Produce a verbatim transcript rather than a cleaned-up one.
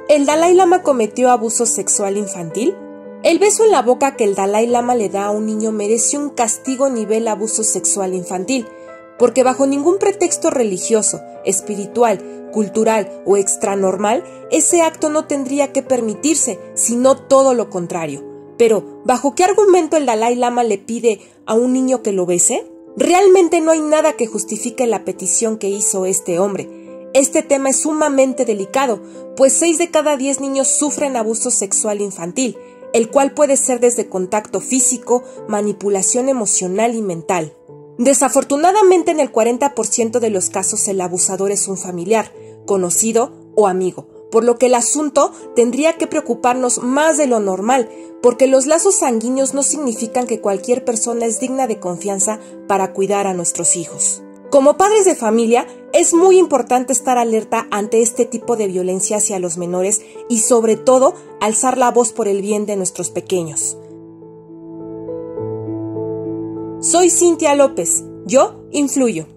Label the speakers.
Speaker 1: ¿El Dalai Lama cometió abuso sexual infantil? El beso en la boca que el Dalai Lama le da a un niño merece un castigo nivel abuso sexual infantil, porque bajo ningún pretexto religioso, espiritual, cultural o extranormal, ese acto no tendría que permitirse, sino todo lo contrario. Pero, ¿bajo qué argumento el Dalai Lama le pide a un niño que lo bese? Realmente no hay nada que justifique la petición que hizo este hombre. Este tema es sumamente delicado, pues seis de cada diez niños sufren abuso sexual infantil, el cual puede ser desde contacto físico, manipulación emocional y mental. Desafortunadamente, en el cuarenta por ciento de los casos el abusador es un familiar, conocido o amigo, por lo que el asunto tendría que preocuparnos más de lo normal, porque los lazos sanguíneos no significan que cualquier persona es digna de confianza para cuidar a nuestros hijos. Como padres de familia, es muy importante estar alerta ante este tipo de violencia hacia los menores y, sobre todo, alzar la voz por el bien de nuestros pequeños. Soy Cintia López. Yo influyo.